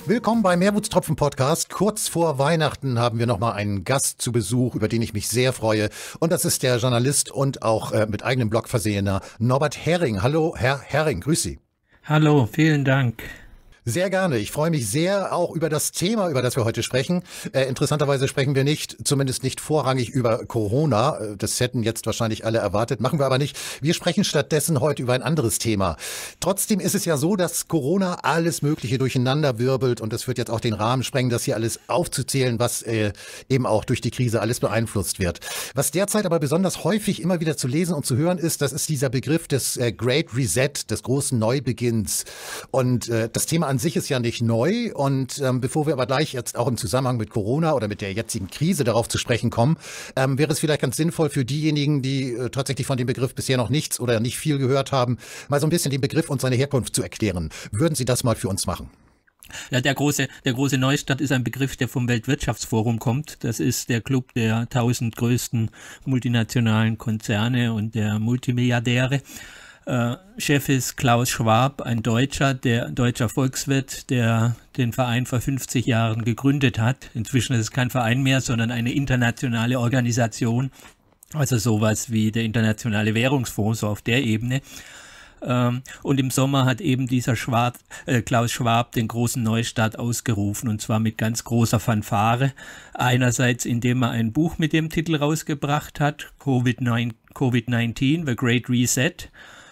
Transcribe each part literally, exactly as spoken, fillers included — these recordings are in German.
Willkommen beim Mehrwuchstropfen-Podcast. Kurz vor Weihnachten haben wir nochmal einen Gast zu Besuch, über den ich mich sehr freue. Und das ist der Journalist und auch äh, mit eigenem Blog versehener Norbert Hering. Hallo, Herr Hering, grüß Sie. Hallo, vielen Dank. Sehr gerne. Ich freue mich sehr auch über das Thema, über das wir heute sprechen. Äh, interessanterweise sprechen wir nicht, zumindest nicht vorrangig über Corona. Das hätten jetzt wahrscheinlich alle erwartet, machen wir aber nicht. Wir sprechen stattdessen heute über ein anderes Thema. Trotzdem ist es ja so, dass Corona alles Mögliche durcheinander wirbelt und das wird jetzt auch den Rahmen sprengen, das hier alles aufzuzählen, was äh, eben auch durch die Krise alles beeinflusst wird. Was derzeit aber besonders häufig immer wieder zu lesen und zu hören ist, das ist dieser Begriff des äh, Great Reset, des großen Neubeginns. Und äh, das Thema an sich ist ja nicht neu und ähm, bevor wir aber gleich jetzt auch im Zusammenhang mit Corona oder mit der jetzigen Krise darauf zu sprechen kommen, ähm, wäre es vielleicht ganz sinnvoll für diejenigen, die äh, tatsächlich von dem Begriff bisher noch nichts oder nicht viel gehört haben, mal so ein bisschen den Begriff und seine Herkunft zu erklären. Würden Sie das mal für uns machen? Ja, der große, der große Neustart ist ein Begriff, der vom Weltwirtschaftsforum kommt. Das ist der Club der tausend größten multinationalen Konzerne und der Multimilliardäre. Uh, Chef ist Klaus Schwab, ein Deutscher, der deutscher Volkswirt, der den Verein vor fünfzig Jahren gegründet hat. Inzwischen ist es kein Verein mehr, sondern eine internationale Organisation, also sowas wie der Internationale Währungsfonds, so auf der Ebene. Uh, und im Sommer hat eben dieser Schwab, äh, Klaus Schwab den großen Neustart ausgerufen, und zwar mit ganz großer Fanfare. Einerseits, indem er ein Buch mit dem Titel rausgebracht hat, Covid neunzehn, The Great Reset.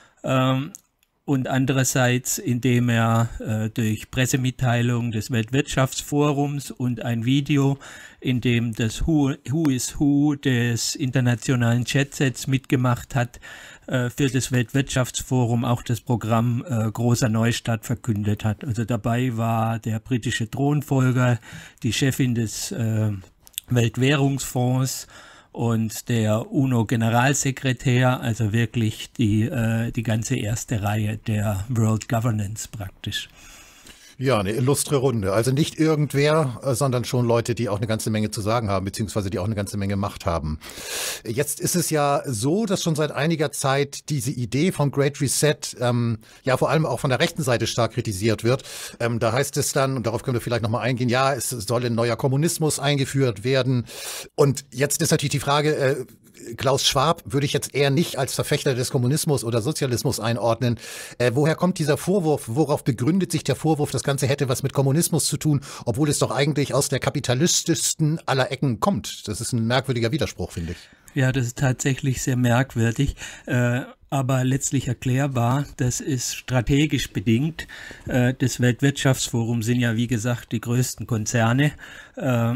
Und andererseits, indem er äh, durch Pressemitteilungen des Weltwirtschaftsforums und ein Video, in dem das Who, Who is Who des internationalen Jetsets mitgemacht hat, äh, für das Weltwirtschaftsforum auch das Programm äh, Großer Neustart verkündet hat. Also dabei war der britische Thronfolger, die Chefin des äh, Weltwährungsfonds und der UNO-Generalsekretär, also wirklich die, äh, die ganze erste Reihe der World Governance praktisch. Ja, eine illustre Runde. Also nicht irgendwer, sondern schon Leute, die auch eine ganze Menge zu sagen haben, beziehungsweise die auch eine ganze Menge Macht haben. Jetzt ist es ja so, dass schon seit einiger Zeit diese Idee vom Great Reset ähm, ja vor allem auch von der rechten Seite stark kritisiert wird. Ähm, da heißt es dann, und darauf können wir vielleicht nochmal eingehen, ja, es soll ein neuer Kommunismus eingeführt werden. Und jetzt ist natürlich die Frage, äh, Klaus Schwab würde ich jetzt eher nicht als Verfechter des Kommunismus oder Sozialismus einordnen. Äh, woher kommt dieser Vorwurf? Worauf begründet sich der Vorwurf, das Ganze hätte was mit Kommunismus zu tun, obwohl es doch eigentlich aus der kapitalistischsten aller Ecken kommt? Das ist ein merkwürdiger Widerspruch, finde ich. Ja, das ist tatsächlich sehr merkwürdig. Äh aber letztlich erklärbar, das ist strategisch bedingt. Äh, das Weltwirtschaftsforum sind ja, wie gesagt, die größten Konzerne. Äh,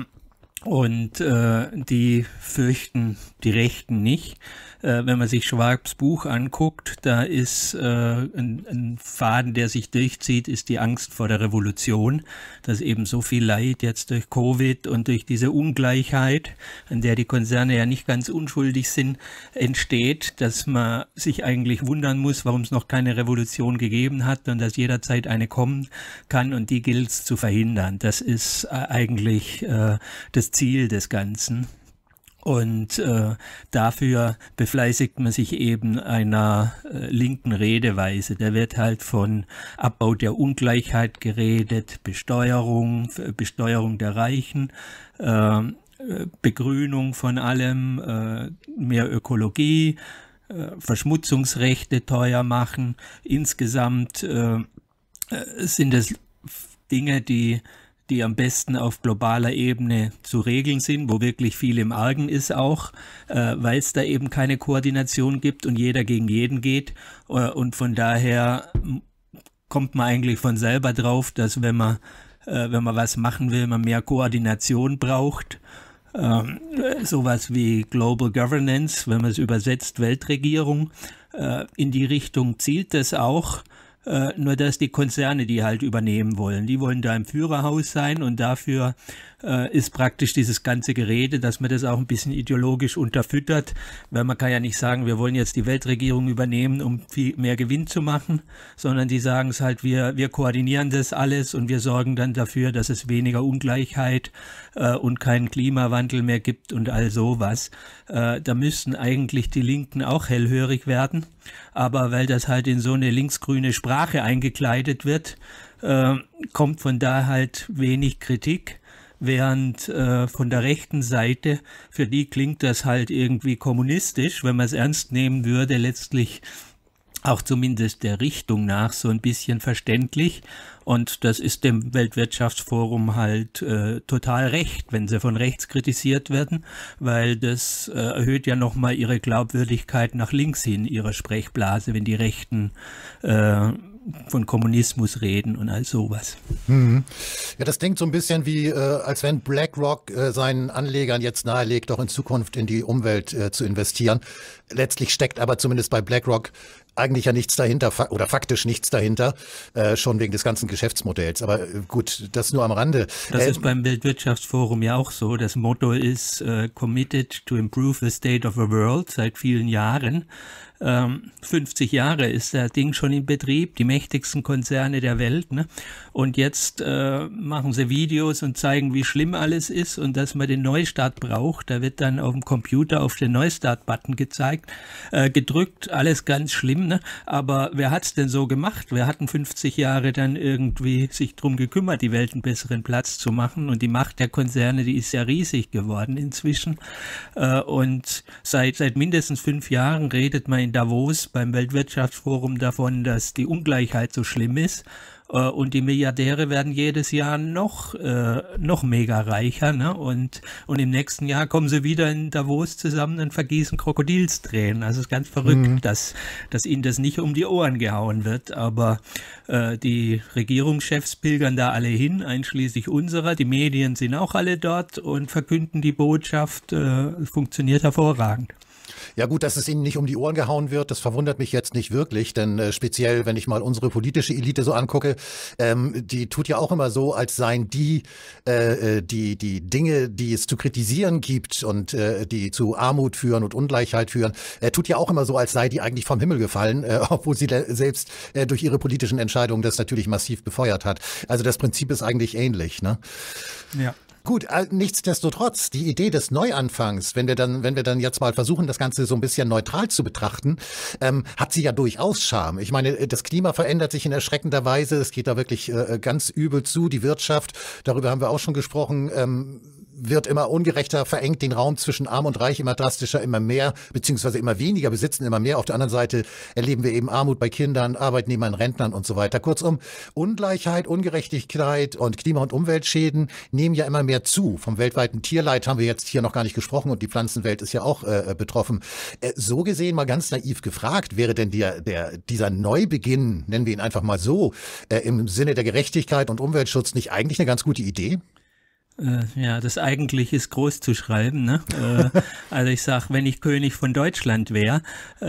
Und äh, die fürchten die Rechten nicht. Äh, wenn man sich Schwabs Buch anguckt, da ist äh, ein, ein Faden, der sich durchzieht, ist die Angst vor der Revolution, dass eben so viel Leid jetzt durch Covid und durch diese Ungleichheit, an der die Konzerne ja nicht ganz unschuldig sind, entsteht, dass man sich eigentlich wundern muss, warum es noch keine Revolution gegeben hat und dass jederzeit eine kommen kann, und die gilt es zu verhindern. Das ist äh, eigentlich äh, das Ziel des Ganzen. Und äh, dafür befleißigt man sich eben einer äh, linken Redeweise. Da wird halt von Abbau der Ungleichheit geredet, Besteuerung, Besteuerung der Reichen, äh, Begrünung von allem, äh, mehr Ökologie, äh, Verschmutzungsrechte teuer machen. Insgesamt äh, sind es Dinge, die die am besten auf globaler Ebene zu regeln sind, wo wirklich viel im Argen ist auch, äh, weil es da eben keine Koordination gibt und jeder gegen jeden geht. Äh, und von daher kommt man eigentlich von selber drauf, dass wenn man, äh, wenn man was machen will, man mehr Koordination braucht. Ähm, sowas wie Global Governance, wenn man es übersetzt, Weltregierung. Äh, in die Richtung zielt das auch. Äh, nur dass die Konzerne die halt übernehmen wollen. Die wollen da im Führerhaus sein, und dafür äh, ist praktisch dieses ganze Gerede, dass man das auch ein bisschen ideologisch unterfüttert, weil man kann ja nicht sagen, wir wollen jetzt die Weltregierung übernehmen, um viel mehr Gewinn zu machen, sondern die sagen es halt, wir, wir koordinieren das alles und wir sorgen dann dafür, dass es weniger Ungleichheit äh, und keinen Klimawandel mehr gibt und all sowas. Äh, da müssten eigentlich die Linken auch hellhörig werden. Aber weil das halt in so eine linksgrüne Sprache eingekleidet wird, äh, kommt von da halt wenig Kritik. Während äh, von der rechten Seite, für die klingt das halt irgendwie kommunistisch, wenn man es ernst nehmen würde, letztlich auch zumindest der Richtung nach so ein bisschen verständlich. Und das ist dem Weltwirtschaftsforum halt äh, total recht, wenn sie von rechts kritisiert werden, weil das äh, erhöht ja nochmal ihre Glaubwürdigkeit nach links hin, ihre Sprechblase, wenn die Rechten äh, von Kommunismus reden und all sowas. Hm. Ja, das klingt so ein bisschen wie, äh, als wenn BlackRock äh, seinen Anlegern jetzt nahelegt, auch in Zukunft in die Umwelt äh, zu investieren. Letztlich steckt aber zumindest bei BlackRock eigentlich ja nichts dahinter, fa oder faktisch nichts dahinter, äh, schon wegen des ganzen Geschäftsmodells. Aber äh, gut, das nur am Rande. Das äh, ist beim Weltwirtschaftsforum ja auch so. Das Motto ist äh, Committed to improve the state of the world seit vielen Jahren. Ähm, fünfzig Jahre ist das Ding schon in Betrieb, die mächtigsten Konzerne der Welt, ne? Und jetzt äh, machen sie Videos und zeigen, wie schlimm alles ist und dass man den Neustart braucht. Da wird dann auf dem Computer auf den Neustart-Button gezeigt, äh, gedrückt, alles ganz schlimm, ne? Aber wer hat's denn so gemacht? Wer hatten fünfzig Jahre dann irgendwie sich drum gekümmert, die Welt einen besseren Platz zu machen? Und die Macht der Konzerne, die ist ja riesig geworden inzwischen. Äh, und seit, seit mindestens fünf Jahren redet man in Davos beim Weltwirtschaftsforum davon, dass die Ungleichheit so schlimm ist. Und die Milliardäre werden jedes Jahr noch, äh, noch mega reicher, ne? Und, und im nächsten Jahr kommen sie wieder in Davos zusammen und vergießen Krokodilstränen. Also es ist ganz verrückt, mhm. dass, dass ihnen das nicht um die Ohren gehauen wird. Aber äh, die Regierungschefs pilgern da alle hin, einschließlich unserer. Die Medien sind auch alle dort und verkünden die Botschaft. Äh, funktioniert hervorragend. Ja gut, dass es Ihnen nicht um die Ohren gehauen wird, das verwundert mich jetzt nicht wirklich, denn äh, speziell, wenn ich mal unsere politische Elite so angucke, ähm, die tut ja auch immer so, als seien die, äh, die, die Dinge, die es zu kritisieren gibt und äh, die zu Armut führen und Ungleichheit führen, äh, tut ja auch immer so, als sei die eigentlich vom Himmel gefallen, äh, obwohl sie selbst äh, durch ihre politischen Entscheidungen das natürlich massiv befeuert hat. Also das Prinzip ist eigentlich ähnlich, ne? Ja. Gut, nichtsdestotrotz, die Idee des Neuanfangs, wenn wir dann, wenn wir dann jetzt mal versuchen, das Ganze so ein bisschen neutral zu betrachten, ähm, hat sie ja durchaus Charme. Ich meine, das Klima verändert sich in erschreckender Weise. Es geht da wirklich äh, ganz übel zu. Die Wirtschaft, darüber haben wir auch schon gesprochen, ähm, wird immer ungerechter, verengt den Raum zwischen Arm und Reich immer drastischer, immer mehr, beziehungsweise immer weniger besitzen, immer mehr. Auf der anderen Seite erleben wir eben Armut bei Kindern, Arbeitnehmern, Rentnern und so weiter. Kurzum, Ungleichheit, Ungerechtigkeit und Klima- und Umweltschäden nehmen ja immer mehr zu. Vom weltweiten Tierleid haben wir jetzt hier noch gar nicht gesprochen und die Pflanzenwelt ist ja auch äh, betroffen. Äh, so gesehen, mal ganz naiv gefragt, wäre denn der, der, dieser Neubeginn, nennen wir ihn einfach mal so, äh, im Sinne der Gerechtigkeit und Umweltschutz nicht eigentlich eine ganz gute Idee? Ja, das eigentlich ist groß zu schreiben, ne? Also ich sag, wenn ich König von Deutschland wäre,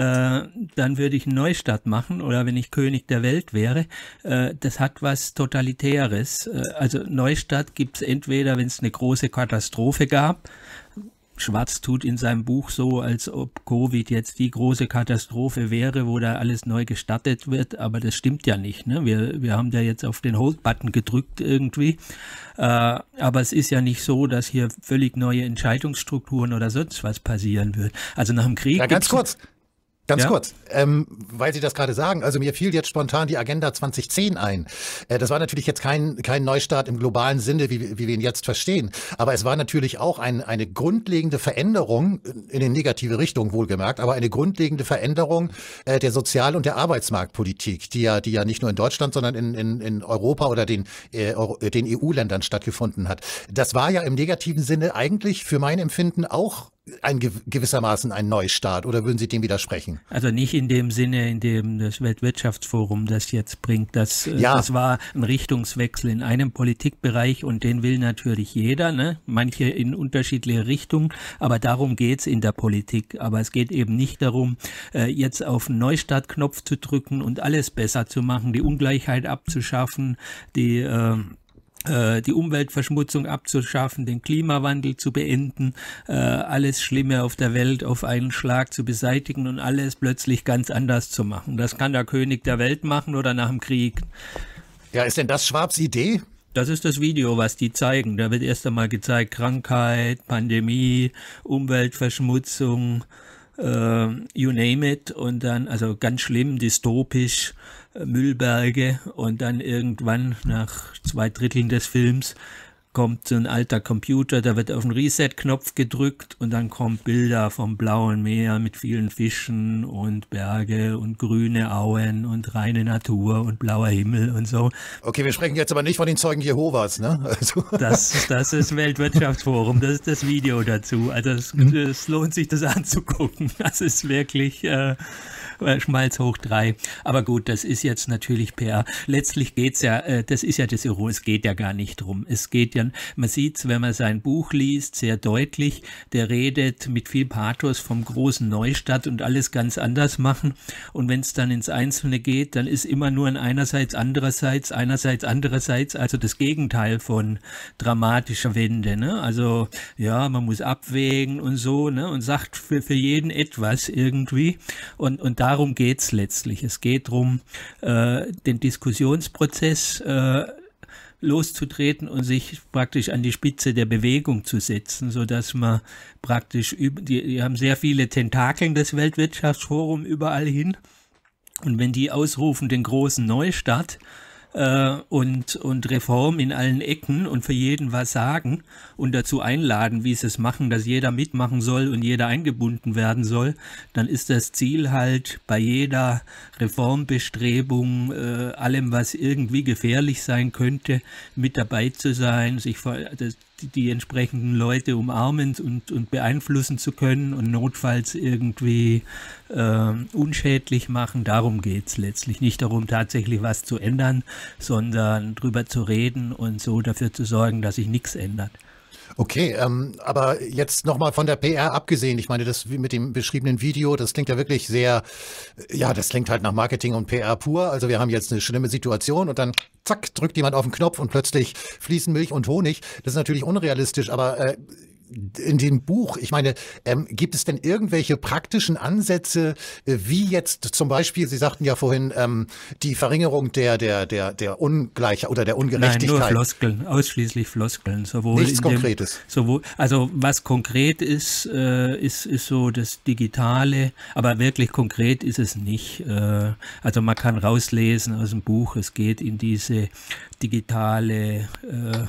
dann würde ich einen Neustart machen, oder wenn ich König der Welt wäre. Das hat was Totalitäres. Also Neustart gibt's entweder, wenn es eine große Katastrophe gab. Schwarz tut in seinem Buch so, als ob Covid jetzt die große Katastrophe wäre, wo da alles neu gestartet wird, aber das stimmt ja nicht, ne? Wir, wir haben da jetzt auf den Hold-Button gedrückt irgendwie, äh, aber es ist ja nicht so, dass hier völlig neue Entscheidungsstrukturen oder sonst was passieren wird. Also nach dem Krieg... Ja, ganz kurz. Ganz Ja. kurz, ähm, weil Sie das gerade sagen, also mir fiel jetzt spontan die Agenda zwanzig zehn ein. Äh, das war natürlich jetzt kein, kein Neustart im globalen Sinne, wie, wie wir ihn jetzt verstehen, aber es war natürlich auch ein, eine grundlegende Veränderung, in eine negative Richtung wohlgemerkt, aber eine grundlegende Veränderung äh, der Sozial- und der Arbeitsmarktpolitik, die ja, die ja nicht nur in Deutschland, sondern in, in, in Europa oder den, äh, den E U-Ländern stattgefunden hat. Das war ja im negativen Sinne eigentlich für mein Empfinden auch ein gewissermaßen ein Neustart, oder würden Sie dem widersprechen? Also nicht in dem Sinne, in dem das Weltwirtschaftsforum das jetzt bringt. Das, Ja. das war ein Richtungswechsel in einem Politikbereich und den will natürlich jeder, ne? Manche in unterschiedliche Richtungen, aber darum geht's in der Politik. Aber es geht eben nicht darum, jetzt auf den Neustartknopf zu drücken und alles besser zu machen, die Ungleichheit abzuschaffen, die äh, die Umweltverschmutzung abzuschaffen, den Klimawandel zu beenden, äh, alles Schlimme auf der Welt auf einen Schlag zu beseitigen und alles plötzlich ganz anders zu machen. Das kann der König der Welt machen oder nach dem Krieg. Ja, ist denn das Schwabs Idee? Das ist das Video, was die zeigen. Da wird erst einmal gezeigt, Krankheit, Pandemie, Umweltverschmutzung, äh, you name it, und dann, also ganz schlimm, dystopisch, äh, Müllberge, und dann irgendwann nach zwei Dritteln des Films kommt so ein alter Computer, da wird auf den Reset-Knopf gedrückt und dann kommen Bilder vom blauen Meer mit vielen Fischen und Berge und grüne Auen und reine Natur und blauer Himmel und so. Okay, wir sprechen jetzt aber nicht von den Zeugen Jehovas, ne? Also. Das, das ist Weltwirtschaftsforum, das ist das Video dazu. Also es, es lohnt sich, das anzugucken. Das ist wirklich äh, Schmalz hoch drei. Aber gut, das ist jetzt natürlich P R. Letztlich geht's ja, äh, das ist ja das Ironische, es geht ja gar nicht drum. Es geht ja, man sieht's, wenn man sein Buch liest, sehr deutlich, der redet mit viel Pathos vom großen Neustadt und alles ganz anders machen. Und wenn es dann ins Einzelne geht, dann ist immer nur ein einerseits, andererseits, einerseits, andererseits, also das Gegenteil von dramatischer Wende, ne? Also, ja, man muss abwägen und so, ne? Und sagt für, für jeden etwas irgendwie. Und, und da Darum geht's letztlich. Es geht darum, äh, den Diskussionsprozess äh, loszutreten und sich praktisch an die Spitze der Bewegung zu setzen, sodass man praktisch, über, die, die haben sehr viele Tentakeln, das Weltwirtschaftsforum, überall hin. Und wenn die ausrufen, den großen Neustart, äh, und, und Reform in allen Ecken und für jeden was sagen und dazu einladen, wie sie es machen, dass jeder mitmachen soll und jeder eingebunden werden soll, dann ist das Ziel halt bei jeder Reformbestrebung, äh, allem, was irgendwie gefährlich sein könnte, mit dabei zu sein, sich vor, das, die, die entsprechenden Leute umarmen und, und beeinflussen zu können und notfalls irgendwie äh, unschädlich machen. Darum geht es letztlich. Nicht darum, tatsächlich was zu ändern, sondern drüber zu reden und so dafür zu sorgen, dass sich nichts ändert. Okay, ähm, aber jetzt nochmal von der P R abgesehen, ich meine, das wie mit dem beschriebenen Video, das klingt ja wirklich sehr, ja, das klingt halt nach Marketing und P R pur. Also wir haben jetzt eine schlimme Situation und dann zack, drückt jemand auf den Knopf und plötzlich fließen Milch und Honig. Das ist natürlich unrealistisch, aber äh, in dem Buch, ich meine, ähm, gibt es denn irgendwelche praktischen Ansätze, äh, wie jetzt zum Beispiel, Sie sagten ja vorhin, ähm, die Verringerung der der der der Ungleichheit oder der Ungerechtigkeit? Nein, nur Floskeln, ausschließlich Floskeln. Sowohl Nichts in dem, Konkretes. Sowohl, also was konkret ist, äh, ist ist so das Digitale, aber wirklich konkret ist es nicht. Äh, also man kann rauslesen aus dem Buch, es geht in diese digitale äh,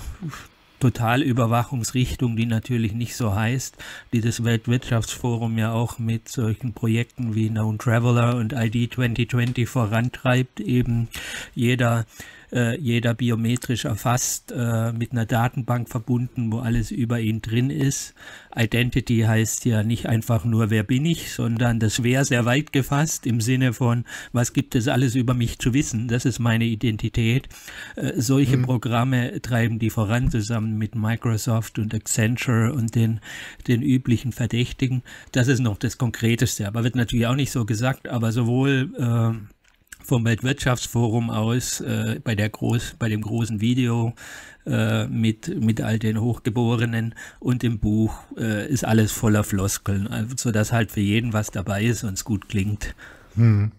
Totalüberwachungsrichtung, die natürlich nicht so heißt, die das Weltwirtschaftsforum ja auch mit solchen Projekten wie Known Traveler und I D zwanzig zwanzig vorantreibt, eben jeder äh, jeder biometrisch erfasst, äh, mit einer Datenbank verbunden, wo alles über ihn drin ist. Identity heißt ja nicht einfach nur, wer bin ich, sondern das Wer sehr weit gefasst im Sinne von, was gibt es alles über mich zu wissen, das ist meine Identität. Äh, solche mhm. Programme treiben die voran, zusammen mit Microsoft und Accenture und den, den üblichen Verdächtigen. Das ist noch das Konkreteste, aber wird natürlich auch nicht so gesagt, aber sowohl äh, vom Weltwirtschaftsforum aus äh, bei der groß, bei dem großen Video äh, mit mit all den Hochgeborenen und im Buch äh, ist alles voller Floskeln, also, sodass halt für jeden was dabei ist und es gut klingt. Hm.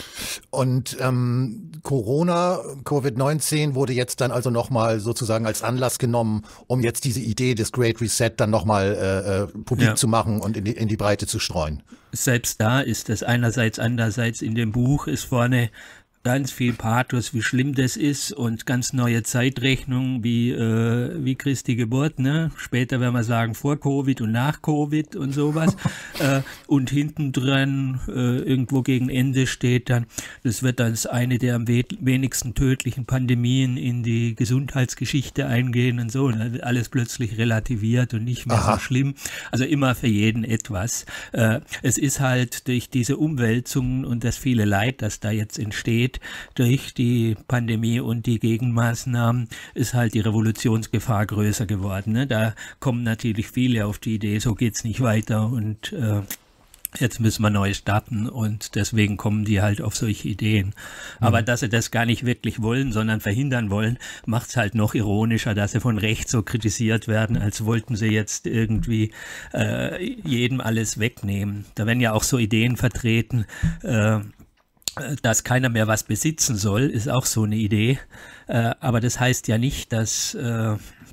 Und ähm, Corona, Covid neunzehn wurde jetzt dann also nochmal sozusagen als Anlass genommen, um jetzt diese Idee des Great Reset dann nochmal äh, publik ja. zu machen und in die, in die Breite zu streuen. Selbst da ist es einerseits, andererseits in dem Buch ist vorne ganz viel Pathos, wie schlimm das ist und ganz neue Zeitrechnung wie äh, wie Christi Geburt, ne? Später werden wir sagen vor Covid und nach Covid und sowas. äh, und hinten dran äh, irgendwo gegen Ende steht dann, das wird als eine der am we wenigsten tödlichen Pandemien in die Gesundheitsgeschichte eingehen und so. Und dann wird alles plötzlich relativiert und nicht mehr Aha. so schlimm. Also immer für jeden etwas. Äh, es ist halt durch diese Umwälzungen und das viele Leid, das da jetzt entsteht, durch die Pandemie und die Gegenmaßnahmen ist halt die Revolutionsgefahr größer geworden. Ne? Da kommen natürlich viele auf die Idee, so geht's nicht weiter und äh, jetzt müssen wir neu starten und deswegen kommen die halt auf solche Ideen. Mhm. Aber dass sie das gar nicht wirklich wollen, sondern verhindern wollen, macht es halt noch ironischer, dass sie von rechts so kritisiert werden, als wollten sie jetzt irgendwie äh, jedem alles wegnehmen. Da werden ja auch so Ideen vertreten, äh, dass keiner mehr was besitzen soll, ist auch so eine Idee. Äh, aber das heißt ja nicht, dass, äh,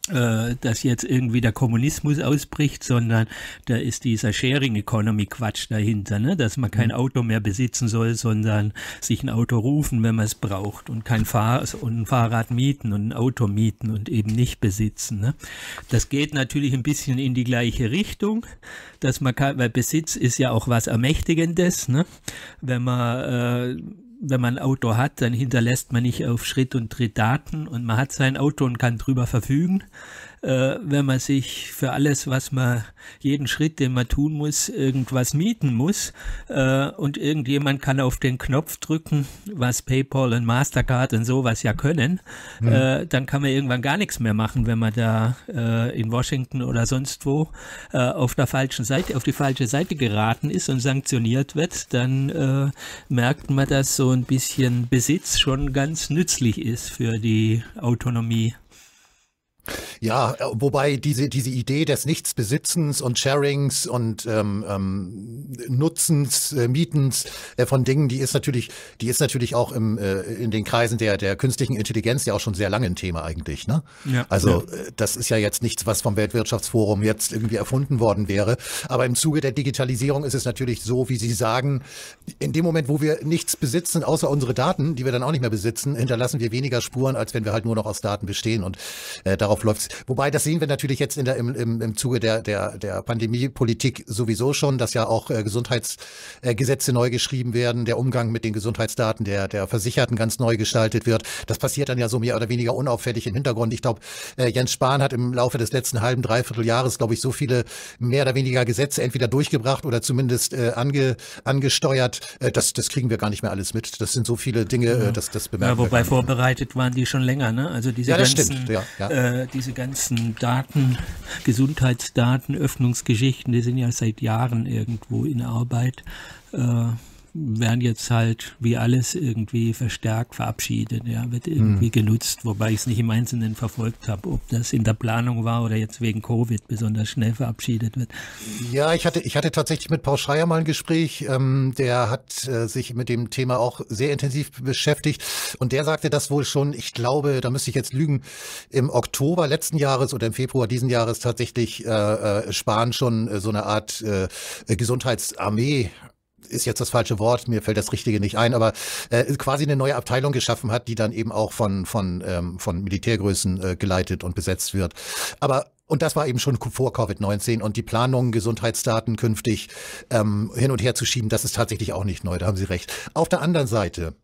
dass jetzt irgendwie der Kommunismus ausbricht, sondern da ist dieser Sharing-Economy-Quatsch dahinter, ne? Dass man kein Auto mehr besitzen soll, sondern sich ein Auto rufen, wenn man es braucht und kein Fahr und ein Fahrrad mieten und ein Auto mieten und eben nicht besitzen. Ne? Das geht natürlich ein bisschen in die gleiche Richtung, dass man kann, weil Besitz ist ja auch was Ermächtigendes, ne? Wenn man äh, Wenn man ein Auto hat, dann hinterlässt man nicht auf Schritt und Tritt Daten und man hat sein Auto und kann drüber verfügen. Äh, wenn man sich für alles, was man, jeden Schritt, den man tun muss, irgendwas mieten muss äh, und irgendjemand kann auf den Knopf drücken, was PayPal und Mastercard und sowas ja können, mhm. äh, dann kann man irgendwann gar nichts mehr machen, wenn man da äh, in Washington oder sonst wo äh, auf der falschen Seite, auf die falsche Seite geraten ist und sanktioniert wird, dann äh, merkt man, dass so ein bisschen Besitz schon ganz nützlich ist für die Autonomie. Ja, wobei diese diese Idee des Nichtsbesitzens und Sharings und ähm, ähm, Nutzens, äh, Mietens äh, von Dingen, die ist natürlich, die ist natürlich auch im äh, in den Kreisen der der künstlichen Intelligenz ja auch schon sehr lange ein Thema eigentlich, ne? Ja, also ja. Das ist ja jetzt nichts, was vom Weltwirtschaftsforum jetzt irgendwie erfunden worden wäre. Aber im Zuge der Digitalisierung ist es natürlich so, wie Sie sagen, in dem Moment, wo wir nichts besitzen, außer unsere Daten, die wir dann auch nicht mehr besitzen, hinterlassen wir weniger Spuren, als wenn wir halt nur noch aus Daten bestehen und äh, darauf läuft's. Wobei, das sehen wir natürlich jetzt in der, im, im, im Zuge der, der, der Pandemiepolitik sowieso schon, dass ja auch äh, Gesundheitsgesetze äh, neu geschrieben werden, der Umgang mit den Gesundheitsdaten der, der Versicherten ganz neu gestaltet wird. Das passiert dann ja so mehr oder weniger unauffällig im Hintergrund. Ich glaube, äh, Jens Spahn hat im Laufe des letzten halben, dreiviertel Jahres, glaube ich, so viele mehr oder weniger Gesetze entweder durchgebracht oder zumindest äh, ange, angesteuert. Äh, das, das kriegen wir gar nicht mehr alles mit. Das sind so viele Dinge, ja. äh, das, das bemerken ja, wobei wir vorbereitet waren die schon länger, ne? Also diese ja, das ganzen, stimmt. Ja, ja. Äh, diese ganzen Daten, Gesundheitsdaten, Öffnungsgeschichten, die sind ja seit Jahren irgendwo in Arbeit, äh, werden jetzt halt wie alles irgendwie verstärkt verabschiedet, ja, wird irgendwie hm. genutzt, wobei ich es nicht im Einzelnen verfolgt habe, ob das in der Planung war oder jetzt wegen Covid besonders schnell verabschiedet wird. Ja, ich hatte ich hatte tatsächlich mit Paul Schreier mal ein Gespräch, ähm, der hat äh, sich mit dem Thema auch sehr intensiv beschäftigt und der sagte das wohl schon, ich glaube, da müsste ich jetzt lügen, im Oktober letzten Jahres oder im Februar diesen Jahres tatsächlich äh, äh, Spahn schon äh, so eine Art äh, Gesundheitsarmee, ist jetzt das falsche Wort, mir fällt das Richtige nicht ein, aber äh, quasi eine neue Abteilung geschaffen hat, die dann eben auch von von ähm, von Militärgrößen äh, geleitet und besetzt wird. Aber und das war eben schon vor Covid neunzehn und die Planung, Gesundheitsdaten künftig ähm, hin und her zu schieben, das ist tatsächlich auch nicht neu, da haben Sie recht. Auf der anderen Seite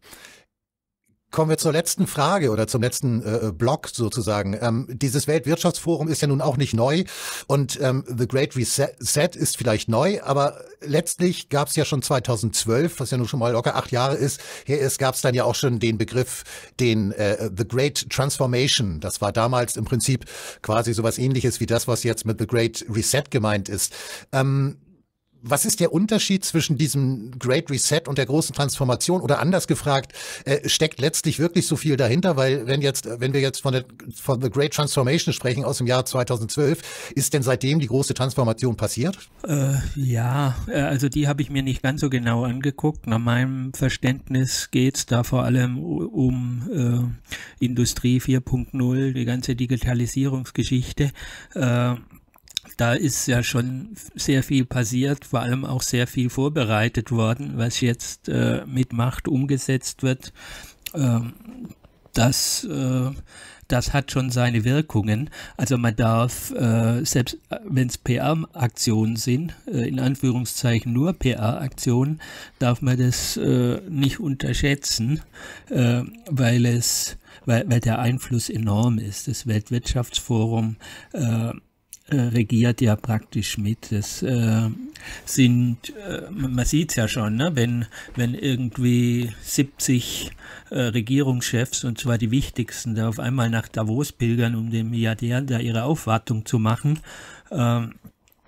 kommen wir zur letzten Frage oder zum letzten äh, Block sozusagen. Ähm, dieses Weltwirtschaftsforum ist ja nun auch nicht neu und ähm, The Great Reset ist vielleicht neu, aber letztlich gab es ja schon zweitausendzwölf, was ja nun schon mal locker acht Jahre ist, hier ist, gab es dann ja auch schon den Begriff, den äh, The Great Transformation. Das war damals im Prinzip quasi sowas Ähnliches wie das, was jetzt mit The Great Reset gemeint ist. Ähm, Was ist der Unterschied zwischen diesem Great Reset und der großen Transformation? Oder anders gefragt, äh, steckt letztlich wirklich so viel dahinter? Weil wenn jetzt, wenn wir jetzt von der von The Great Transformation sprechen aus dem Jahr zweitausendzwölf, ist denn seitdem die große Transformation passiert? Äh, ja, also die habe ich mir nicht ganz so genau angeguckt. Nach meinem Verständnis geht es da vor allem um äh, Industrie vier Punkt null, die ganze Digitalisierungsgeschichte. Äh, Da ist ja schon sehr viel passiert, vor allem auch sehr viel vorbereitet worden, was jetzt äh, mit Macht umgesetzt wird. Ähm, das, äh, das hat schon seine Wirkungen. Also man darf, äh, selbst wenn es P R-Aktionen sind, äh, in Anführungszeichen nur P R-Aktionen, darf man das äh, nicht unterschätzen, äh, weil es, weil, weil der Einfluss enorm ist. Das Weltwirtschaftsforum äh, regiert ja praktisch mit. Das äh, sind, äh, man sieht es ja schon, ne? wenn, wenn irgendwie siebzig äh, Regierungschefs, und zwar die wichtigsten, da auf einmal nach Davos pilgern, um den Milliardären da ihre Aufwartung zu machen, äh,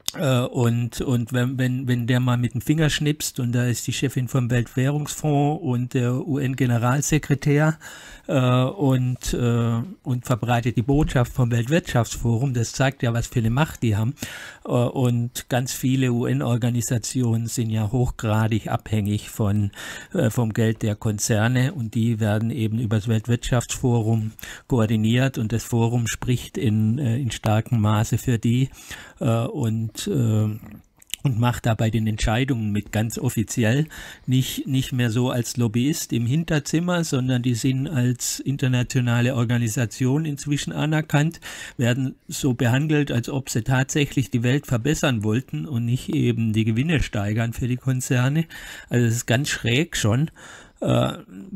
Und, und wenn, wenn, wenn der mal mit dem Finger schnipst und da ist die Chefin vom Weltwährungsfonds und der U N-Generalsekretär äh, und, äh, und verbreitet die Botschaft vom Weltwirtschaftsforum, das zeigt ja, was für eine Macht die haben. Äh, und ganz viele U N-Organisationen sind ja hochgradig abhängig von, äh, vom Geld der Konzerne und die werden eben über das Weltwirtschaftsforum koordiniert und das Forum spricht in, äh, in starkem Maße für die äh, und und macht da bei den Entscheidungen mit, ganz offiziell, nicht, nicht mehr so als Lobbyist im Hinterzimmer, sondern die sind als internationale Organisation inzwischen anerkannt, werden so behandelt, als ob sie tatsächlich die Welt verbessern wollten und nicht eben die Gewinne steigern für die Konzerne. Also das ist ganz schräg schon. Äh,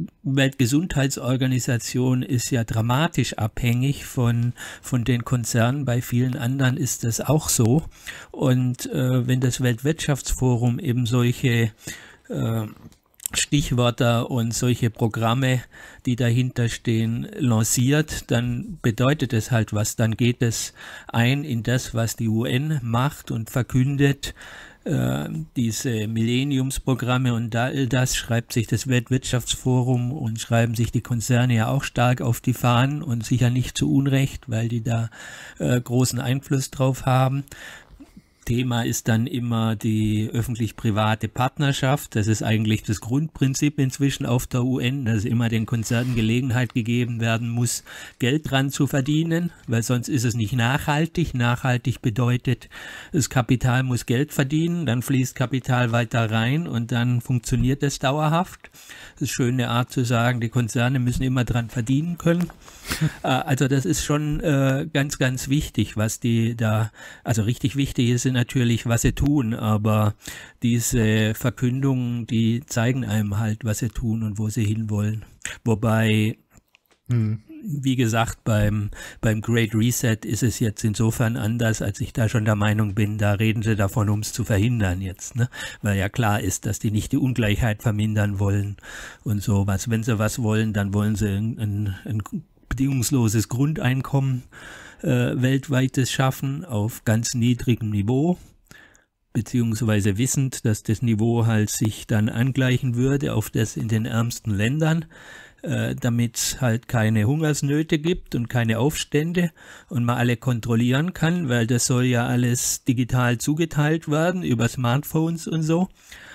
Weltgesundheitsorganisation ist ja dramatisch abhängig von, von den Konzernen. Bei vielen anderen ist das auch so. Und äh, wenn das Weltwirtschaftsforum eben solche äh, Stichwörter und solche Programme, die dahinter stehen, lanciert, dann bedeutet es halt was. Dann geht es ein in das, was die U N macht und verkündet. Diese Millenniumsprogramme und all das schreibt sich das Weltwirtschaftsforum und schreiben sich die Konzerne ja auch stark auf die Fahnen und sicher nicht zu Unrecht, weil die da äh, großen Einfluss drauf haben. Thema ist dann immer die öffentlich-private Partnerschaft. Das ist eigentlich das Grundprinzip inzwischen auf der U N, dass immer den Konzernen Gelegenheit gegeben werden muss, Geld dran zu verdienen, weil sonst ist es nicht nachhaltig. Nachhaltig bedeutet, das Kapital muss Geld verdienen, dann fließt Kapital weiter rein und dann funktioniert es dauerhaft. Das ist eine schöne Art zu sagen, die Konzerne müssen immer dran verdienen können. Also das ist schon äh, ganz, ganz wichtig, was die da, also richtig wichtig ist natürlich, was sie tun, aber diese Verkündungen, die zeigen einem halt, was sie tun und wo sie hinwollen. Wobei, hm. wie gesagt, beim, beim Great Reset ist es jetzt insofern anders, als ich da schon der Meinung bin, da reden sie davon, um es zu verhindern jetzt, ne? Weil ja klar ist, dass die nicht die Ungleichheit vermindern wollen und sowas. Wenn sie was wollen, dann wollen sie ein, ein, ein bedingungsloses Grundeinkommen Äh, weltweites schaffen auf ganz niedrigem Niveau, beziehungsweise wissend, dass das Niveau halt sich dann angleichen würde auf das in den ärmsten Ländern, äh, damit es halt keine Hungersnöte gibt und keine Aufstände und man alle kontrollieren kann, weil das soll ja alles digital zugeteilt werden über Smartphones und so.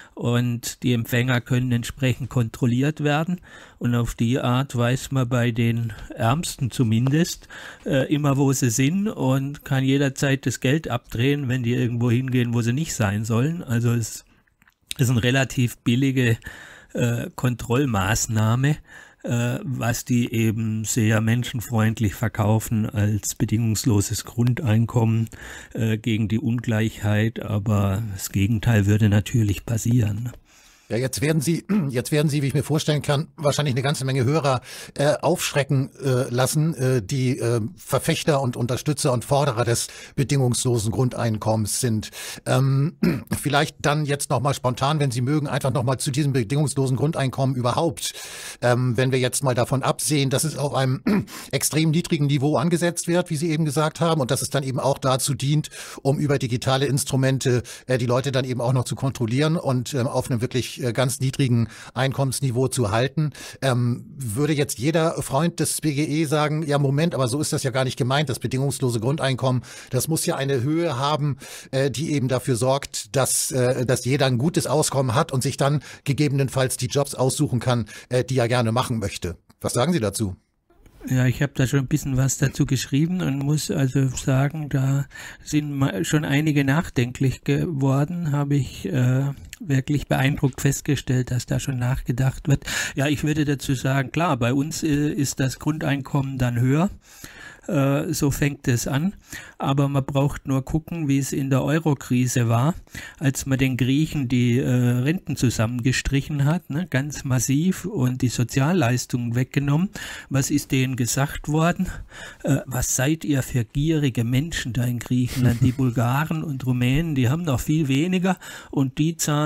Und die Empfänger können entsprechend kontrolliert werden. Und auf die Art weiß man bei den Ärmsten zumindest äh, immer, wo sie sind und kann jederzeit das Geld abdrehen, wenn die irgendwo hingehen, wo sie nicht sein sollen. Also es ist eine relativ billige äh, Kontrollmaßnahme, äh, was die eben sehr menschenfreundlich verkaufen als bedingungsloses Grundeinkommen äh, gegen die Ungleichheit, aber das Gegenteil würde natürlich passieren. Ja, jetzt werden Sie, jetzt werden Sie, wie ich mir vorstellen kann, wahrscheinlich eine ganze Menge Hörer äh, aufschrecken äh, lassen, äh, die äh, Verfechter und Unterstützer und Forderer des bedingungslosen Grundeinkommens sind. Ähm, vielleicht dann jetzt nochmal spontan, wenn Sie mögen, einfach nochmal zu diesem bedingungslosen Grundeinkommen überhaupt. Ähm, wenn wir jetzt mal davon absehen, dass es auf einem extrem niedrigen Niveau angesetzt wird, wie Sie eben gesagt haben, und dass es dann eben auch dazu dient, um über digitale Instrumente äh, die Leute dann eben auch noch zu kontrollieren und ähm, auf einem wirklich ganz niedrigen Einkommensniveau zu halten, ähm, würde jetzt jeder Freund des B G E sagen, ja Moment, aber so ist das ja gar nicht gemeint, das bedingungslose Grundeinkommen, das muss ja eine Höhe haben, äh, die eben dafür sorgt, dass, äh, dass jeder ein gutes Auskommen hat und sich dann gegebenenfalls die Jobs aussuchen kann, äh, die er gerne machen möchte. Was sagen Sie dazu? Ja, ich habe da schon ein bisschen was dazu geschrieben und muss also sagen, da sind schon einige nachdenklich geworden, habe ich äh, wirklich beeindruckt festgestellt, dass da schon nachgedacht wird. Ja, ich würde dazu sagen, klar, bei uns äh, ist das Grundeinkommen dann höher. So fängt es an, aber man braucht nur gucken, wie es in der Euro-Krise war, als man den Griechen die äh, Renten zusammengestrichen hat, ne, ganz massiv und die Sozialleistungen weggenommen. Was ist denen gesagt worden? Äh, was seid ihr für gierige Menschen da in Griechenland? Die Bulgaren und Rumänen, die haben noch viel weniger und die zahlen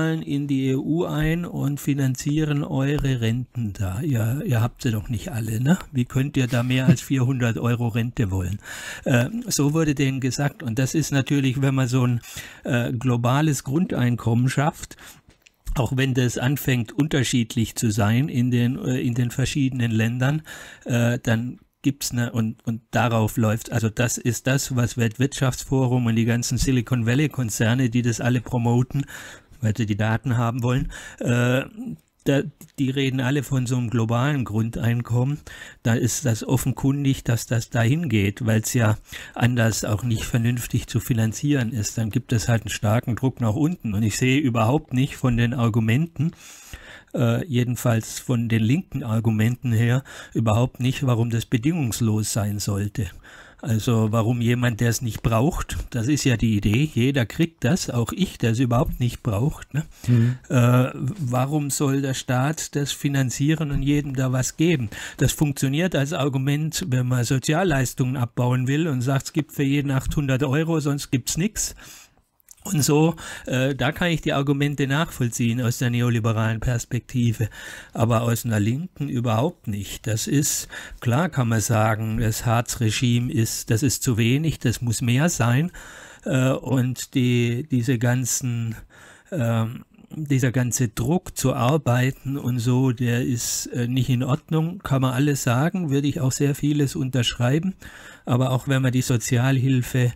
zahlen in die E U ein und finanzieren eure Renten da. Ihr, ihr habt sie doch nicht alle, ne? Wie könnt ihr da mehr als vierhundert Euro Rente wollen? Äh, so wurde denen gesagt. Und das ist natürlich, wenn man so ein äh, globales Grundeinkommen schafft, auch wenn das anfängt unterschiedlich zu sein in den, äh, in den verschiedenen Ländern, äh, dann gibt's eine, und, und darauf läuft, also das ist das, was Weltwirtschaftsforum und die ganzen Silicon Valley Konzerne, die das alle promoten, weil sie die Daten haben wollen, äh, da, die reden alle von so einem globalen Grundeinkommen. Da ist das offenkundig, dass das dahin geht, weil es ja anders auch nicht vernünftig zu finanzieren ist. Dann gibt es halt einen starken Druck nach unten. Und ich sehe überhaupt nicht von den Argumenten, Äh, jedenfalls von den linken Argumenten her, überhaupt nicht, warum das bedingungslos sein sollte. Also warum jemand, der es nicht braucht, das ist ja die Idee, jeder kriegt das, auch ich, der es überhaupt nicht braucht. Ne? Mhm. Äh, warum soll der Staat das finanzieren und jedem da was geben? Das funktioniert als Argument, wenn man Sozialleistungen abbauen will und sagt, es gibt für jeden achthundert Euro, sonst gibt's nichts. Und so, äh, da kann ich die Argumente nachvollziehen aus der neoliberalen Perspektive, aber aus einer Linken überhaupt nicht. Das ist, klar kann man sagen, das Hartz-Regime ist, das ist zu wenig, das muss mehr sein, äh, und die, diese ganzen, äh, dieser ganze Druck zu arbeiten und so, der ist äh, nicht in Ordnung, kann man alles sagen, würde ich auch sehr vieles unterschreiben, aber auch wenn man die Sozialhilfe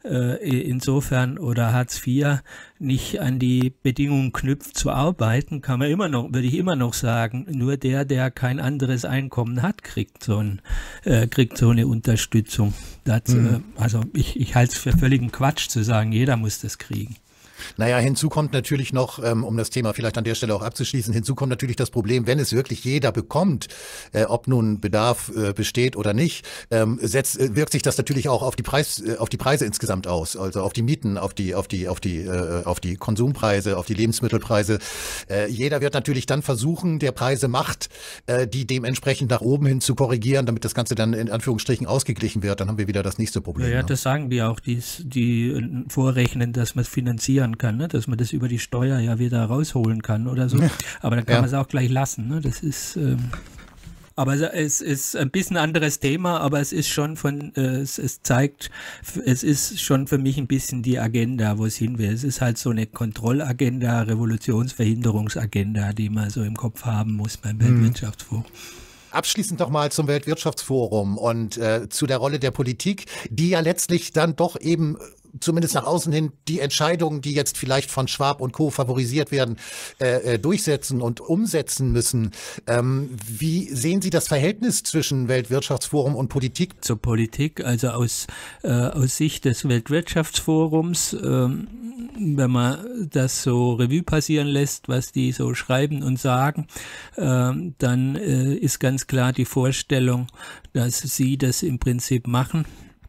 insofern oder Hartz vier nicht an die Bedingungen knüpft zu arbeiten, kann man immer noch, würde ich immer noch sagen, nur der, der kein anderes Einkommen hat, kriegt so, ein, äh, kriegt so eine Unterstützung. Dazu, mhm. Also ich, ich halte es für völligen Quatsch zu sagen, jeder muss das kriegen. Naja, hinzu kommt natürlich noch, um das Thema vielleicht an der Stelle auch abzuschließen, hinzu kommt natürlich das Problem, wenn es wirklich jeder bekommt, äh, ob nun Bedarf äh, besteht oder nicht, ähm, setzt, wirkt sich das natürlich auch auf die Preis, äh, auf die Preise insgesamt aus, also auf die Mieten, auf die, auf die, auf die, äh, auf die Konsumpreise, auf die Lebensmittelpreise. Äh, jeder wird natürlich dann versuchen, der Preise macht, äh, die dementsprechend nach oben hin zu korrigieren, damit das Ganze dann in Anführungsstrichen ausgeglichen wird. Dann haben wir wieder das nächste Problem. Ja, ja, ne? Das sagen die auch, die, die vorrechnen, dass man es finanzieren kann, ne? Dass man das über die Steuer ja wieder rausholen kann oder so. Aber dann kann ja. man es auch gleich lassen. Ne? Das ist, ähm, aber es ist ein bisschen anderes Thema, aber es ist schon von, äh, es, es zeigt, es ist schon für mich ein bisschen die Agenda, wo es hin will. Es ist halt so eine Kontrollagenda, Revolutionsverhinderungsagenda, die man so im Kopf haben muss beim Weltwirtschaftsforum. Abschließend noch mal zum Weltwirtschaftsforum und äh, zu der Rolle der Politik, die ja letztlich dann doch eben zumindest nach außen hin die Entscheidungen, die jetzt vielleicht von Schwab und Co. favorisiert werden, äh, durchsetzen und umsetzen müssen. Ähm, wie sehen Sie das Verhältnis zwischen Weltwirtschaftsforum und Politik? Zur Politik, also aus, äh, aus Sicht des Weltwirtschaftsforums, ähm, wenn man das so Revue passieren lässt, was die so schreiben und sagen, ähm, dann äh, ist ganz klar die Vorstellung, dass sie das im Prinzip machen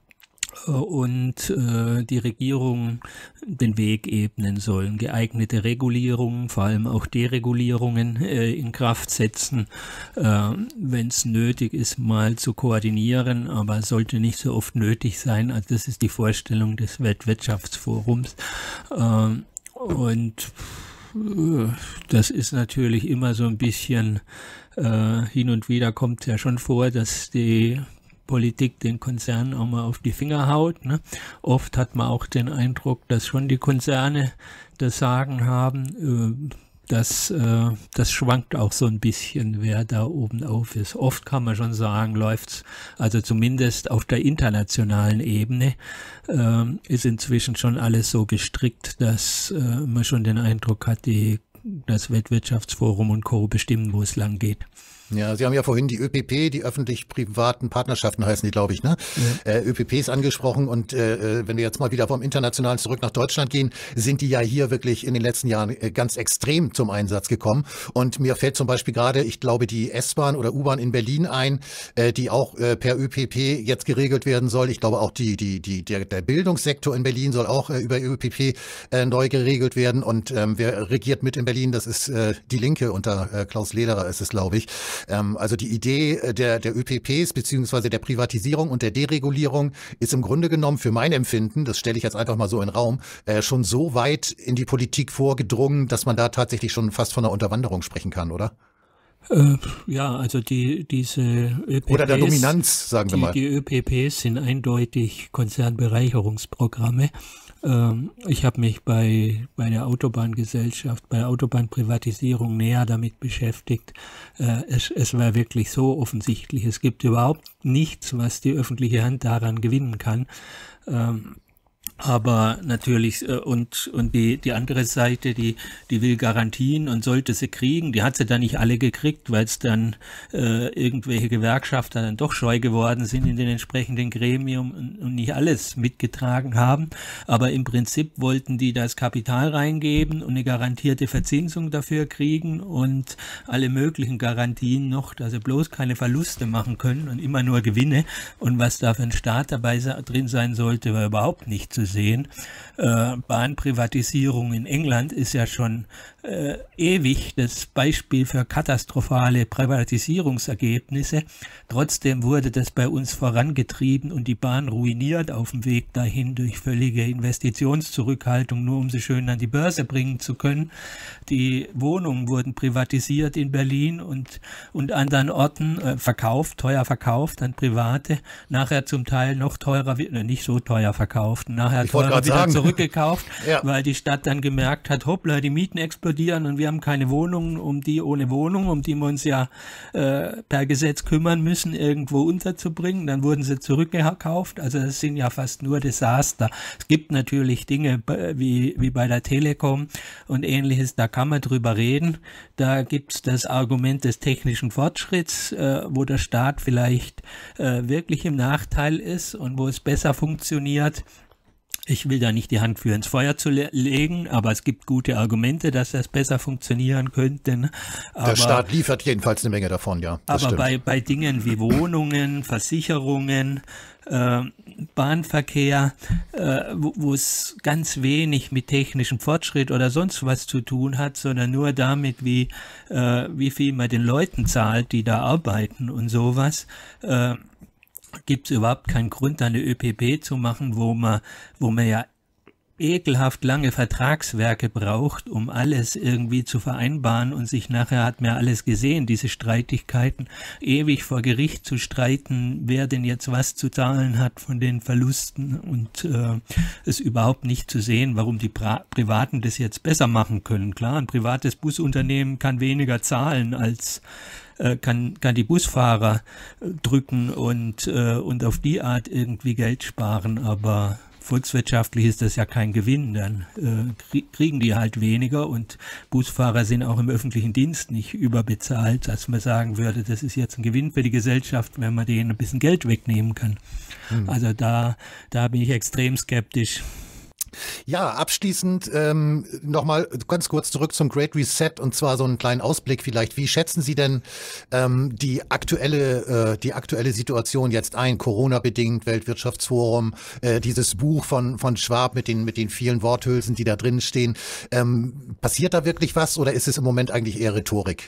und äh, die Regierungen den Weg ebnen sollen, geeignete Regulierungen, vor allem auch Deregulierungen äh, in Kraft setzen, äh, wenn es nötig ist, mal zu koordinieren, aber sollte nicht so oft nötig sein. Also das ist die Vorstellung des Weltwirtschaftsforums. Äh, und äh, das ist natürlich immer so ein bisschen, äh, hin und wieder kommt ja schon vor, dass die Politik den Konzernen auch mal auf die Finger haut. Ne? Oft hat man auch den Eindruck, dass schon die Konzerne das Sagen haben. Das, äh, das schwankt auch so ein bisschen, wer da oben auf ist. Oft kann man schon sagen, läuft's, also zumindest auf der internationalen Ebene, äh, ist inzwischen schon alles so gestrickt, dass äh, man schon den Eindruck hat, die, das Weltwirtschaftsforum und Co. bestimmen, wo es lang geht. Ja, Sie haben ja vorhin die Ö P P, die öffentlich-privaten Partnerschaften heißen die, glaube ich, ne? Ja. Äh, Ö P Ps angesprochen und äh, wenn wir jetzt mal wieder vom Internationalen zurück nach Deutschland gehen, sind die ja hier wirklich in den letzten Jahren äh, ganz extrem zum Einsatz gekommen. Und mir fällt zum Beispiel gerade, ich glaube, die S-Bahn oder U-Bahn in Berlin ein, äh, die auch äh, per Ö P P jetzt geregelt werden soll. Ich glaube auch die, die, die, der, der Bildungssektor in Berlin soll auch äh, über Ö P P äh, neu geregelt werden. Und ähm, wer regiert mit in Berlin? Das ist äh, die Linke unter äh, Klaus Lederer ist es, glaube ich. Ähm, also die Idee der, der Ö P Ps beziehungsweise der Privatisierung und der Deregulierung ist im Grunde genommen für mein Empfinden, das stelle ich jetzt einfach mal so in den Raum, äh, schon so weit in die Politik vorgedrungen, dass man da tatsächlich schon fast von einer Unterwanderung sprechen kann, oder? Äh, ja, also die diese Ö P Ps, oder der Dominanz, sagen wir die, mal. Die Ö P Ps sind eindeutig Konzernbereicherungsprogramme. Ähm, ich habe mich bei bei der Autobahngesellschaft, bei der Autobahnprivatisierung näher damit beschäftigt. Äh, es, es war wirklich so offensichtlich. Es gibt überhaupt nichts, was die öffentliche Hand daran gewinnen kann. Ähm, Aber natürlich, äh, und, und die, die andere Seite, die, die will Garantien und sollte sie kriegen, die hat sie dann nicht alle gekriegt, weil es dann äh, irgendwelche Gewerkschafter dann doch scheu geworden sind in den entsprechenden Gremien und, und nicht alles mitgetragen haben. Aber im Prinzip wollten die das Kapital reingeben und eine garantierte Verzinsung dafür kriegen und alle möglichen Garantien noch, dass sie bloß keine Verluste machen können und immer nur Gewinne. Und was da für ein Staat dabei drin sein sollte, war überhaupt nicht zu sehen. Äh, Bahnprivatisierung in England ist ja schon äh, ewig das Beispiel für katastrophale Privatisierungsergebnisse. Trotzdem wurde das bei uns vorangetrieben und die Bahn ruiniert auf dem Weg dahin durch völlige Investitionszurückhaltung, nur um sie schön an die Börse bringen zu können. Die Wohnungen wurden privatisiert in Berlin und, und anderen Orten, äh, verkauft, teuer verkauft an Private, nachher zum Teil noch teurer, äh, nicht so teuer verkauft, nachher Ich teurer wieder sagen. zurückgekauft, ja. weil die Stadt dann gemerkt hat, hoppla, die Mieten explodieren und wir haben keine Wohnungen, um die ohne Wohnung, um die wir uns ja äh, per Gesetz kümmern müssen, irgendwo unterzubringen. Dann wurden sie zurückgekauft. Also das sind ja fast nur Desaster. Es gibt natürlich Dinge wie, wie bei der Telekom und Ähnliches, da kann man drüber reden. Da gibt es das Argument des technischen Fortschritts, äh, wo der Staat vielleicht äh, wirklich im Nachteil ist und wo es besser funktioniert. Ich will da nicht die Hand für ins Feuer zu le legen, aber es gibt gute Argumente, dass das besser funktionieren könnte. Ne? Aber, der Staat liefert jedenfalls eine Menge davon, ja. Aber bei, bei Dingen wie Wohnungen, Versicherungen, äh, Bahnverkehr, äh, wo, wo es ganz wenig mit technischem Fortschritt oder sonst was zu tun hat, sondern nur damit, wie, äh, wie viel man den Leuten zahlt, die da arbeiten und sowas, äh, gibt es überhaupt keinen Grund, eine Ö P P zu machen, wo man, wo man ja ekelhaft lange Vertragswerke braucht, um alles irgendwie zu vereinbaren und sich nachher hat man ja alles gesehen, diese Streitigkeiten, ewig vor Gericht zu streiten, wer denn jetzt was zu zahlen hat von den Verlusten und äh, es überhaupt nicht zu sehen, warum die Pri Privaten das jetzt besser machen können. Klar, ein privates Busunternehmen kann weniger zahlen als Kann, kann die Busfahrer drücken und, äh, und auf die Art irgendwie Geld sparen, aber volkswirtschaftlich ist das ja kein Gewinn, dann äh, kriegen die halt weniger und Busfahrer sind auch im öffentlichen Dienst nicht überbezahlt, dass man sagen würde, das ist jetzt ein Gewinn für die Gesellschaft, wenn man denen ein bisschen Geld wegnehmen kann. Hm. Also da, da bin ich extrem skeptisch. Ja, abschließend ähm, nochmal ganz kurz zurück zum Great Reset und zwar so einen kleinen Ausblick vielleicht. Wie schätzen Sie denn ähm, die aktuelle äh, die aktuelle Situation jetzt ein? Corona-bedingt, Weltwirtschaftsforum, äh, dieses Buch von von Schwab mit den mit den vielen Worthülsen, die da drin stehen. Ähm, passiert da wirklich was oder ist es im Moment eigentlich eher Rhetorik?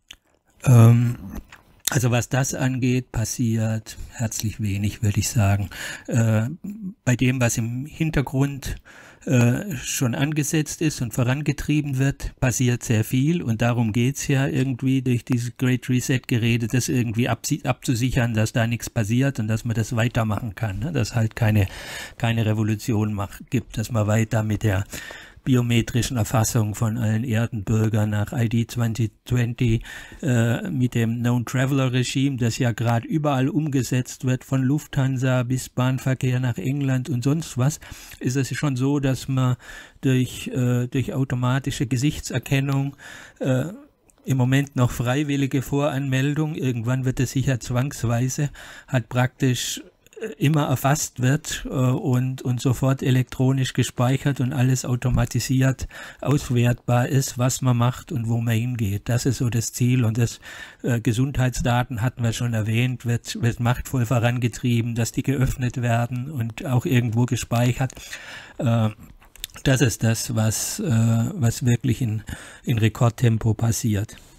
Ähm Also was das angeht, passiert herzlich wenig, würde ich sagen. Äh, bei dem, was im Hintergrund äh, schon angesetzt ist und vorangetrieben wird, passiert sehr viel und darum geht's ja irgendwie durch dieses Great Reset-Gerede, das irgendwie abzusichern, dass da nichts passiert und dass man das weitermachen kann, ne? Dass halt keine, keine Revolution macht, gibt, dass man weiter mit der biometrischen Erfassung von allen Erdenbürgern nach I D zwanzig zwanzig äh, mit dem Known-Traveler-Regime, das ja gerade überall umgesetzt wird, von Lufthansa bis Bahnverkehr nach England und sonst was, ist es schon so, dass man durch, äh, durch automatische Gesichtserkennung äh, im Moment noch freiwillige Voranmeldung, irgendwann wird es sicher zwangsweise, hat praktisch immer erfasst wird äh, und, und sofort elektronisch gespeichert und alles automatisiert auswertbar ist, was man macht und wo man hingeht. Das ist so das Ziel und das äh, Gesundheitsdaten hatten wir schon erwähnt, wird, wird machtvoll vorangetrieben, dass die geöffnet werden und auch irgendwo gespeichert. Äh, das ist das, was, äh, was wirklich in, in Rekordtempo passiert.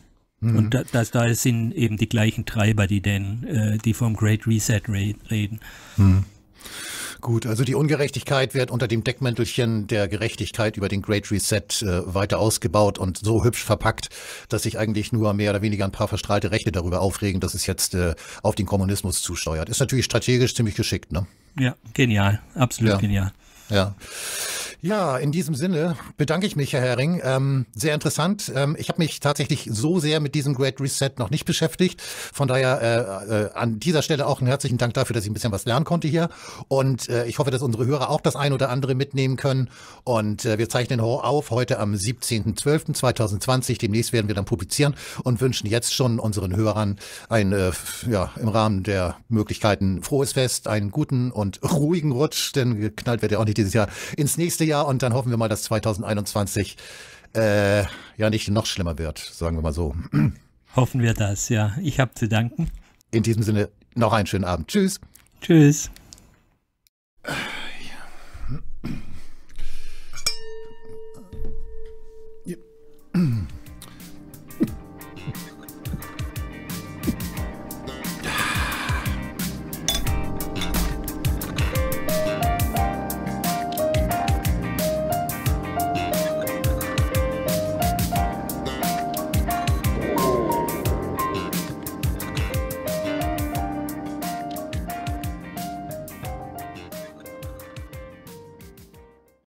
Mhm. Und da, das, da sind eben die gleichen Treiber, die, den, äh, die vom Great Reset reden. Mhm. Gut, also die Ungerechtigkeit wird unter dem Deckmäntelchen der Gerechtigkeit über den Great Reset äh, weiter ausgebaut und so hübsch verpackt, dass sich eigentlich nur mehr oder weniger ein paar verstrahlte Rechte darüber aufregen, dass es jetzt äh, auf den Kommunismus zusteuert. Ist natürlich strategisch ziemlich geschickt, ne? Ja, genial, absolut ja. genial. Ja. Ja, in diesem Sinne bedanke ich mich, Herr Hering. Ähm, sehr interessant. Ähm, ich habe mich tatsächlich so sehr mit diesem Great Reset noch nicht beschäftigt. Von daher äh, äh, an dieser Stelle auch einen herzlichen Dank dafür, dass ich ein bisschen was lernen konnte hier. Und äh, ich hoffe, dass unsere Hörer auch das ein oder andere mitnehmen können. Und äh, wir zeichnen auf heute am siebzehnten zwölften zweitausendzwanzig. Demnächst werden wir dann publizieren und wünschen jetzt schon unseren Hörern ein, äh, ja, im Rahmen der Möglichkeiten frohes Fest, einen guten und ruhigen Rutsch, denn geknallt wird ja auch nicht dieses Jahr, ins nächste Jahr. Und dann hoffen wir mal, dass zweitausendeinundzwanzig äh, ja nicht noch schlimmer wird, sagen wir mal so. Hoffen wir das, ja. Ich habe zu danken. In diesem Sinne noch einen schönen Abend. Tschüss. Tschüss.